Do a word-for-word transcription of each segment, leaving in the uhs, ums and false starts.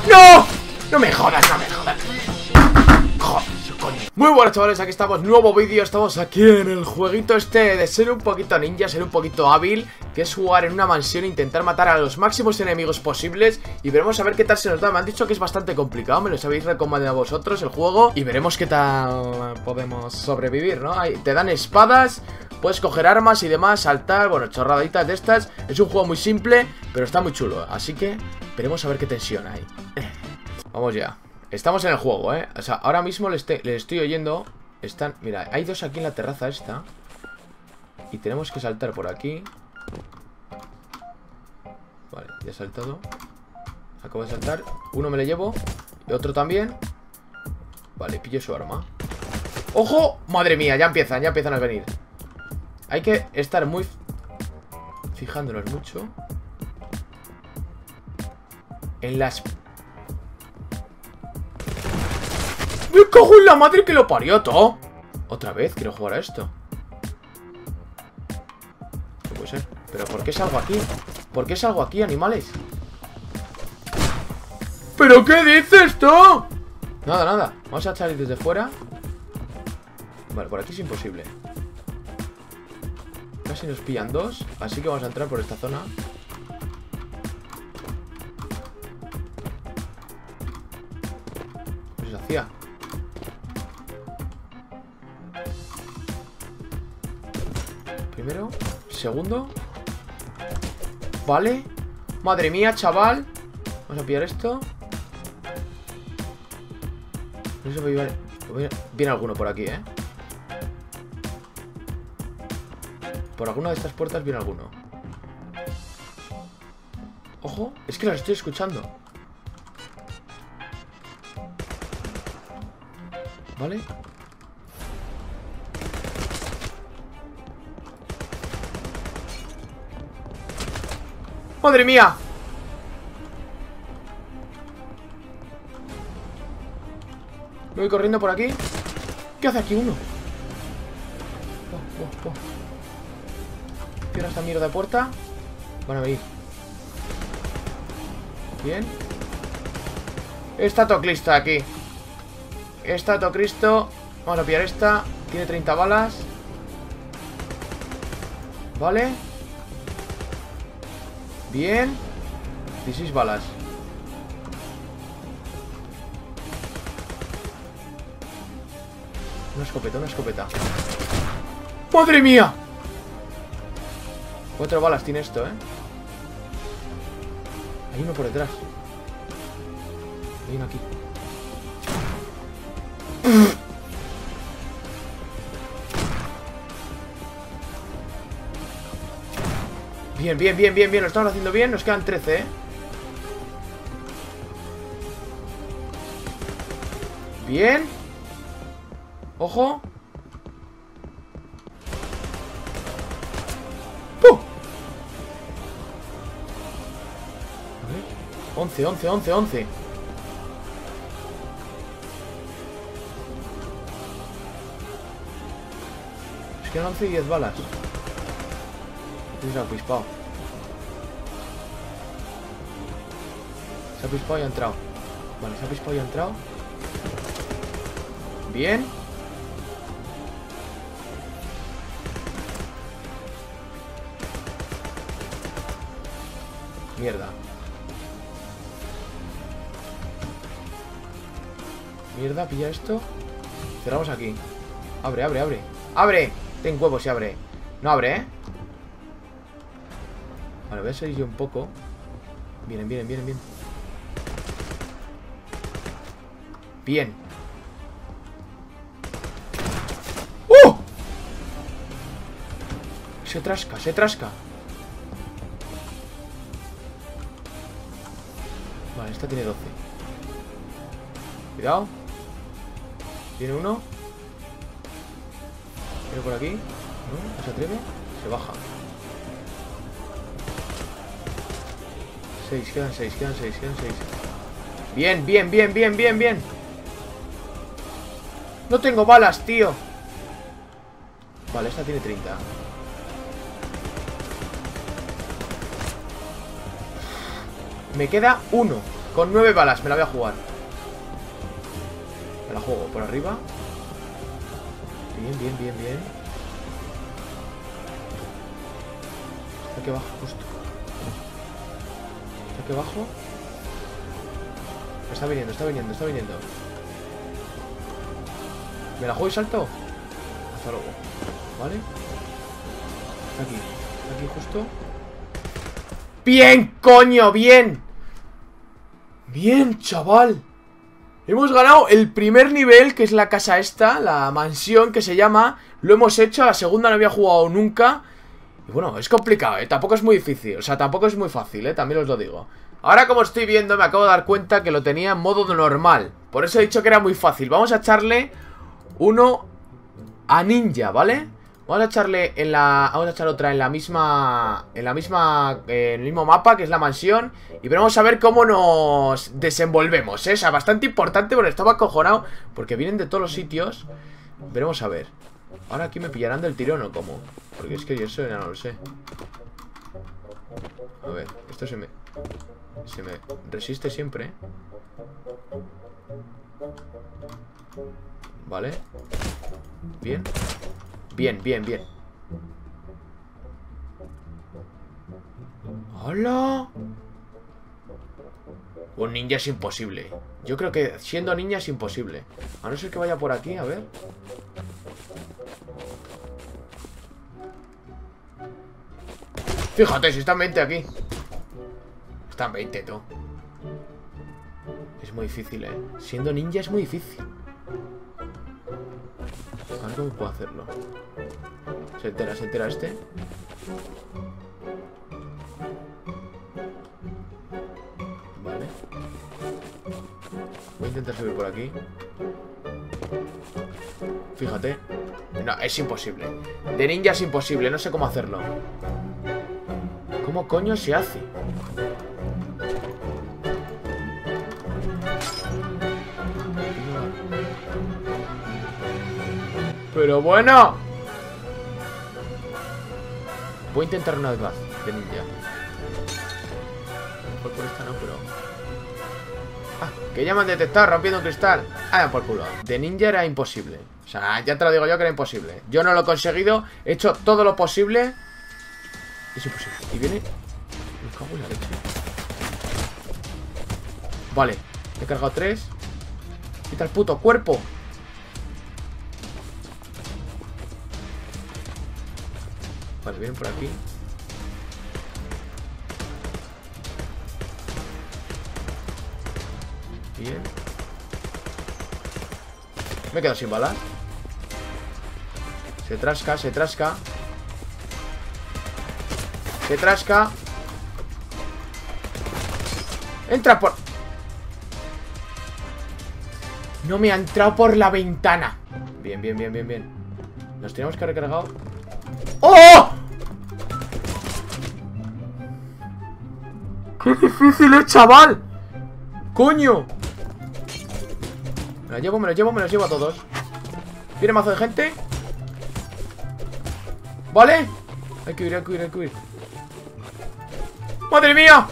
¡No! No me jodas, no me jodas. Joder, coño. Muy buenas chavales, aquí estamos, nuevo vídeo. Estamos aquí en el jueguito este de ser un poquito ninja, ser un poquito hábil, que es jugar en una mansión e intentar matar a los máximos enemigos posibles. Y veremos a ver qué tal se nos da. Me han dicho que es bastante complicado, me los habéis recomendado vosotros el juego. Y veremos qué tal podemos sobrevivir, ¿no? Ahí te dan espadas, puedes coger armas y demás, saltar, bueno, chorraditas de estas. Es un juego muy simple, pero está muy chulo. Así que veremos a ver qué tensión hay. Vamos ya. Estamos en el juego, ¿eh? O sea, ahora mismo le, este, le estoy oyendo. Están... Mira, hay dos aquí en la terraza esta. Y tenemos que saltar por aquí. Vale, ya he saltado. Acabo de saltar. Uno me le llevo. Y otro también. Vale, pillo su arma. ¡Ojo! Madre mía, ya empiezan, ya empiezan a venir. Hay que estar muy... fijándonos mucho en las... ¡Me cago en la madre que lo parió, todo! Otra vez, quiero jugar a esto. No puede ser. ¿Pero por qué salgo aquí? ¿Por qué salgo aquí, animales? ¿Pero qué dices, tú? Nada, nada. Vamos a salir desde fuera. Vale, por aquí es imposible. Casi nos pillan dos. Así que vamos a entrar por esta zona. ¿Qué se hacía? Primero, segundo. Vale. Madre mía, chaval. Vamos a pillar esto. No sé si viene, viene alguno por aquí, ¿eh? Por alguna de estas puertas viene alguno. Ojo, es que los estoy escuchando. Vale. ¡Madre mía! Me voy corriendo por aquí. ¿Qué hace aquí uno? Oh, oh, oh. Cierra esta mierda de puerta. Van a venir. Bien. Está todo Cristo aquí. Está todo Cristo. Vamos a pillar esta. Tiene treinta balas. Vale. Bien. dieciséis balas. Una escopeta, una escopeta. ¡Madre mía! Cuatro balas tiene esto, ¿eh? Hay uno por detrás. Hay uno aquí. Bien, bien, bien, bien, bien. Lo estamos haciendo bien. Nos quedan trece, ¿eh? Bien. Ojo. ¡Puh! once, once, once, once. Nos quedan once y diez balas. Se ha pispado. Se ha pispado y ha entrado. Vale, se ha pispado y ha entrado. Bien. Mierda. Mierda, pilla esto. Cerramos aquí. Abre, abre, abre. ¡Abre! Ten huevos y abre. No abre, ¿eh? Vale, voy a salir yo un poco. Vienen, vienen, vienen, vienen. Bien. ¡Uh! Se trasca, se trasca. Vale, esta tiene doce. Cuidado. Viene uno. Viene por aquí. ¿No? ¿No se atreve? Se baja. seis, quedan seis, quedan seis, quedan seis. Bien, bien, bien, bien, bien, bien. No tengo balas, tío. Vale, esta tiene treinta. Me queda uno. Con nueve balas, me la voy a jugar. Me la juego por arriba. Bien, bien, bien, bien. Está aquí abajo, justo. Está aquí abajo. Está viniendo, está viniendo, está viniendo. ¿Me la juego y salto? Hasta luego. ¿Vale? Está aquí. Está aquí justo. ¡Bien, coño! ¡Bien! ¡Bien, chaval! Hemos ganado el primer nivel, que es la casa esta, la mansión que se llama. Lo hemos hecho, la segunda no había jugado nunca. Y bueno, es complicado, ¿eh? Tampoco es muy difícil, o sea, tampoco es muy fácil, ¿eh? También os lo digo. Ahora, como estoy viendo, me acabo de dar cuenta que lo tenía en modo normal. Por eso he dicho que era muy fácil. Vamos a echarle uno a ninja, ¿vale? Vamos a echarle en la... Vamos a echar otra en la misma... En la misma... Eh, en el mismo mapa, que es la mansión. Y veremos a ver cómo nos desenvolvemos, ¿eh? O sea, bastante importante porque estaba acojonado. Porque vienen de todos los sitios. Veremos a ver. Ahora aquí me pillarán del tirón o cómo. Porque es que yo eso ya no lo sé. A ver, esto se me... Se me resiste siempre, ¿eh? Vale. Bien. Bien, bien, bien. ¡Hola! Un ninja es imposible. Yo creo que siendo ninja es imposible. A no ser que vaya por aquí, a ver. Fíjate, si están veinte aquí. Están veinte, tú. Es muy difícil, eh. Siendo ninja es muy difícil. A ver cómo puedo hacerlo. Se entera, se entera este. Vale. Voy a intentar subir por aquí. Fíjate. No, es imposible. De ninja es imposible, no sé cómo hacerlo. ¿Cómo coño se hace? Pero bueno. Voy a intentar una vez más de ninja. Mejor por esta no, pero... Ah, que ya me han detectado rompiendo un cristal. Ah, por culo. De ninja era imposible. O sea, ya te lo digo yo que era imposible. Yo no lo he conseguido. He hecho todo lo posible. Es imposible. Y viene... Me cago en la leche. Vale. He cargado tres. Quita el puto cuerpo. Vale, vienen por aquí. Bien. Me he quedado sin balas. Se trasca, se trasca. Se trasca. Entra por... No me ha entrado por la ventana. Bien, bien, bien, bien, bien. Nos tenemos que recargar. ¡Oh! ¡Qué difícil es, chaval! ¡Coño! Me los llevo, me los llevo, me los llevo a todos. Viene mazo de gente. ¿Vale? Hay que huir, hay que huir, hay que huir. ¡Madre mía!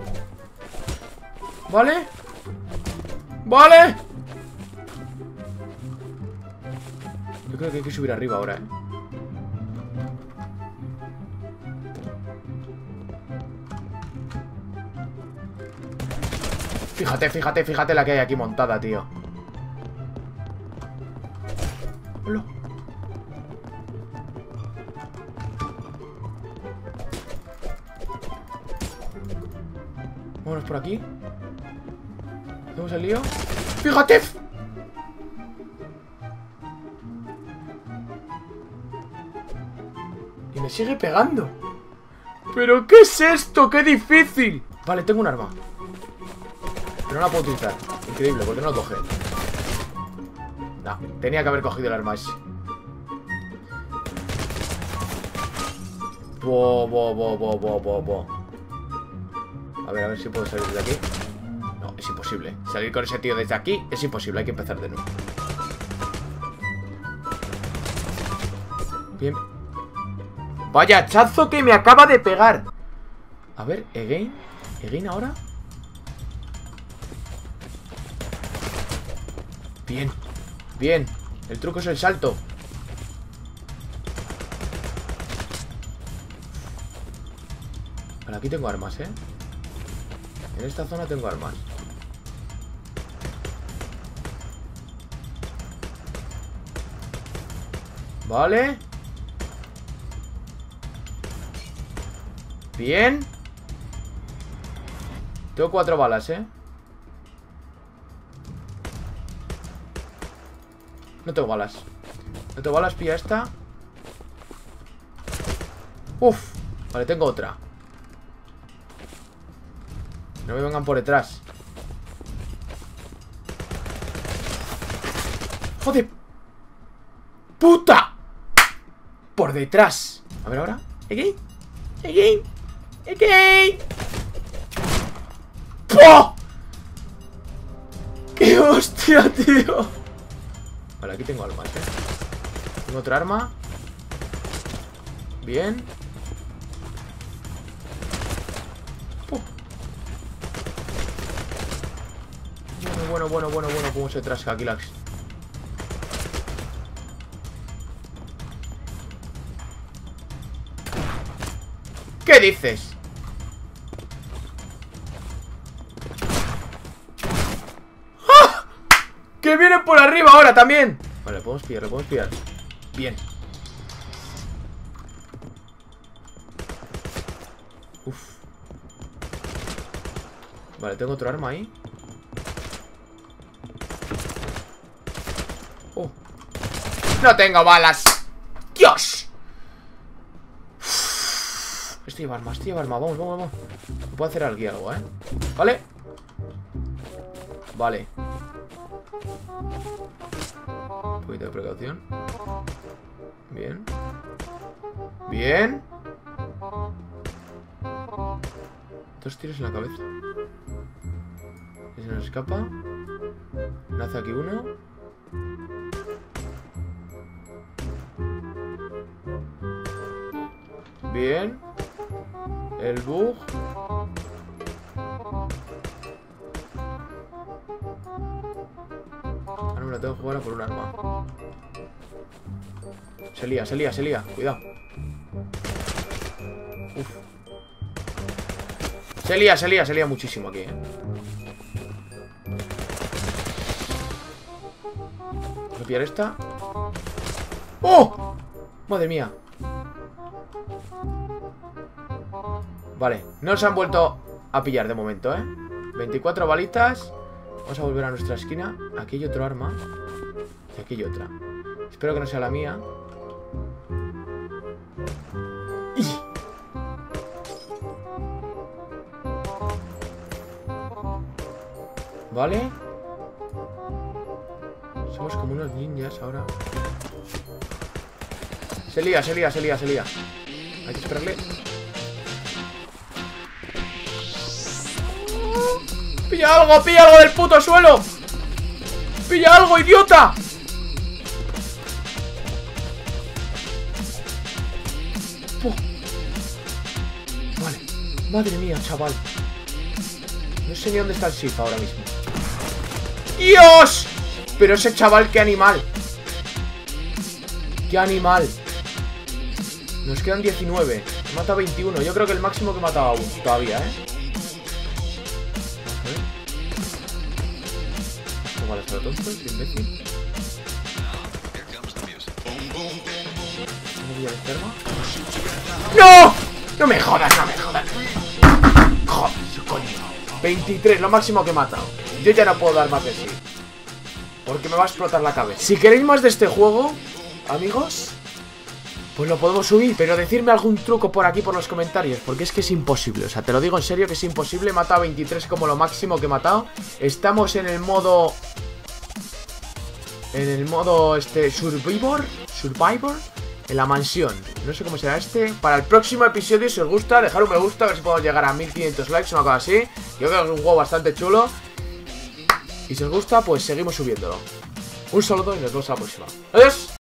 ¿Vale? ¿Vale? Yo creo que hay que subir arriba ahora, ¿eh? Fíjate, fíjate, fíjate la que hay aquí montada, tío. Hola. Vámonos por aquí. ¿Hacemos el lío? ¡Fíjate! Y me sigue pegando. ¿Pero qué es esto? ¡Qué difícil! Vale, tengo un arma. Pero no la puedo utilizar. Increíble, ¿por qué no lo coge? No, tenía que haber cogido el arma ese. Bo, bo, bo, bo, bo, bo, bo. A ver, a ver si puedo salir de aquí. No, es imposible. Salir con ese tío desde aquí es imposible, hay que empezar de nuevo. Bien. Vaya hachazo que me acaba de pegar. A ver, again. Again ahora. Bien, bien. El truco es el salto. Vale, aquí tengo armas, ¿eh? En esta zona tengo armas. Vale. Bien. Tengo cuatro balas, ¿eh? No tengo balas. No tengo balas, pilla esta. Uf. Vale, tengo otra. No me vengan por detrás. ¡Joder! ¡Puta! Por detrás. A ver ahora. Again. Again. Again. ¡Oh! ¡Qué hostia, tío! Vale, aquí tengo armas, ¿eh? Tengo otra arma. Bien. Oh. Bueno, bueno, bueno, bueno, bueno. ¿Cómo se trasca aquí la... ¿Qué dices? ¡Ah! ¡Que vienen por arriba ahora también! Vale, le podemos pillar, le podemos pillar. Bien. Uf. Vale, tengo otro arma ahí. Oh. ¡No tengo balas! ¡Dios! Estoy lleva arma, estoy lleva arma. Vamos, vamos, vamos. Me puedo hacer aquí algo, ¿eh? ¿Vale? Vale. Un poquito de precaución. Bien. Bien. Dos tiros en la cabeza. Ese nos escapa. Nace aquí uno. Bien. El bug. Ahora me la tengo que jugar a por un arma. Se lía, se lía, se lía. Cuidado. Uf. Se lía, se lía, se lía muchísimo aquí, eh. Voy a pillar esta. ¡Oh! Madre mía. Vale, no se han vuelto a pillar de momento, ¿eh? veinticuatro balitas. Vamos a volver a nuestra esquina. Aquí hay otro arma. Y aquí hay otra. Espero que no sea la mía. ¡Y! Vale. Somos como unos ninjas ahora. Se lía, se lía, se lía, se lía. Hay que esperarle. ¡Pilla algo! ¡Pilla algo del puto suelo! ¡Pilla algo, idiota! Oh. Vale. Madre mía, chaval. No sé ni dónde está el Sif ahora mismo. ¡Dios! Pero ese chaval, qué animal. ¡Qué animal! Nos quedan diecinueve. Mata veintiuno. Yo creo que el máximo que he matado aún todavía, ¿eh? Vale, está tonto, es imbécil. ¡No! ¡No me jodas, no me jodas! ¡Joder, coño! veintitrés, lo máximo que he matado. Yo ya no puedo dar más de sí, porque me va a explotar la cabeza. Si queréis más de este juego, amigos, pues lo podemos subir. Pero decirme algún truco por aquí por los comentarios, porque es que es imposible. O sea, te lo digo en serio que es imposible. He matado veintitrés como lo máximo que he matado. Estamos en el modo... En el modo este Survivor Survivor en la mansión. No sé cómo será este. Para el próximo episodio, si os gusta, dejar un me gusta. A ver si podemos llegar a mil quinientos likes, una cosa así. Yo creo que es un juego bastante chulo. Y si os gusta, pues seguimos subiéndolo. Un saludo y nos vemos a la próxima. ¡Adiós!